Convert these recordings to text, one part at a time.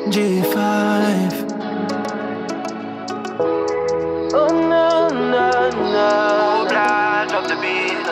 G.five. Oh no, no, no. Kobla, drop the beat.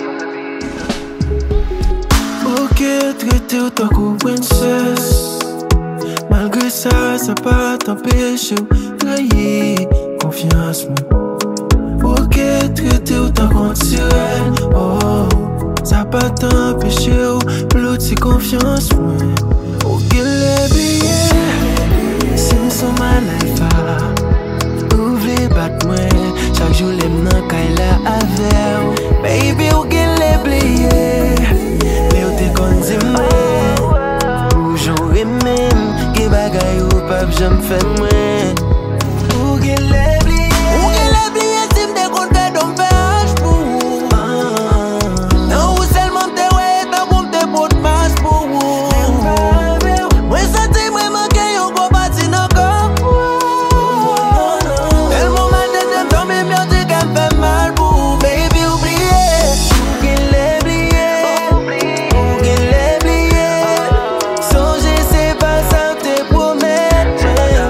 Ok, traité autant qu'au princesse. Malgré ça, ça pas t'empêcher de trahir confiance. Ok, traité autant qu'on sirène. Oh, ça pas t'empêcher de l'autre confiance. Ok, les billets, c'est sur ma life. Ouvre les battes, chaque jour les m'nan kay la avec. Baby, ok, les billets, mais ou te kon di mwen. Ou j'en remèm, ki bagay ou pap j'aime fè mwen. Ok, les billets, si m'te kon fè don fè hach pou. Nan ou selman m'te wè, tan pou m'te pot mas pou. Mwen senti mwen manke yon go bati nan kop. Tellement mal de dem dans mes murs, tu qu'elle me fait mal pour. Baby, oublié, ou qu'il l'ait oublié. Ou qu'il l'ait oublié. Songer, c'est pas ça que te promets.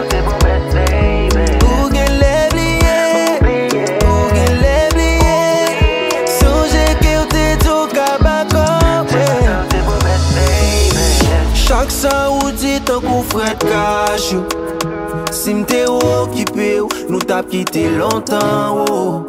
Ou qu'il l'ait oublié. Ou qu'il l'ait oublié. Songer que t'es tout cabacop. Chaque ça ou dit tant qu'on fret cash. Si m'te occupé, nous t'a quitté longtemps.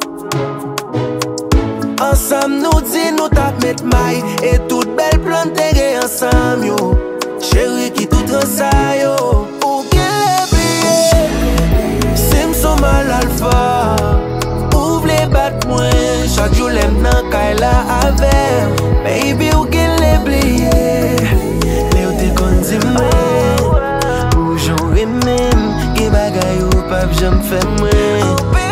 Ensemble nous dit nous t'a mettre maille. Et toute belle plante t'es ensemble yo. Chérie qui tout ça yo. Ou qu'elle brille, c'est m'son mal alpha. Ouvre les battes moi, chaque jour l'aime nan kay la avec. Baby ou qu'elle brille, mais ou te kon di mwen. Ou j'en remèm, ki bagay ou pap j'aime fè mwen.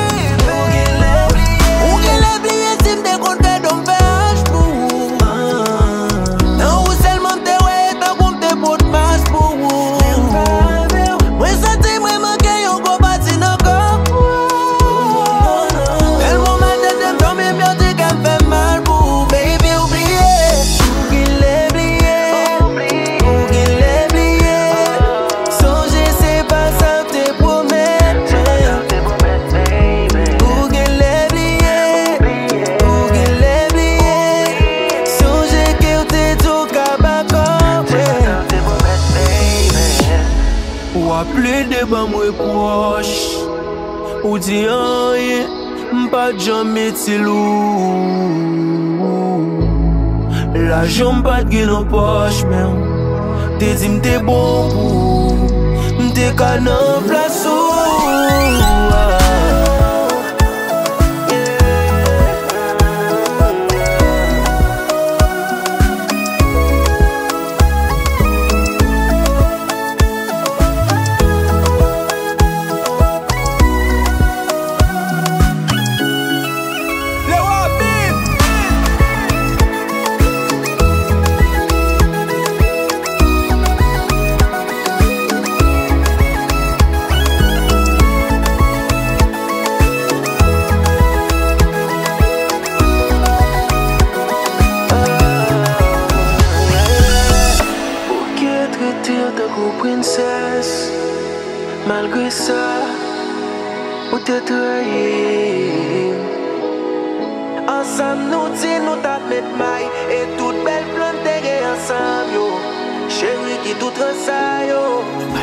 Ou qu'elle oublié, si m'te kon fè don fè hach pou. Nan ou selman m'te wè, tan pou m'te pot mas pou. Mwen senti mwen manke yon go bati nan kop. Tellement mal de dem dans mes murs, tu qu'elle me fait mal pour. Baby, oublié, ou qu'il l'ait oublié. Ou qu'il l'ait oublié. Songer, c'est pas ça que te promets. Ou qu'il l'ait oublié. Ou qu'il l'ait oublié. Songer que t'es tout cabacop. Ou appelé de ban mwen proche. Ou di anye, m'pa jamais ti lou. L'argent m'pa gen nan poche men. Te di m'te bon pou. M'te ka nan plas ou. Princesse, malgré ça, ou te trahi. Ensemble nous dit nous t'a mettre maille. Et toute belle plante t'es ensemble yo. Chérie qui tout ça yo.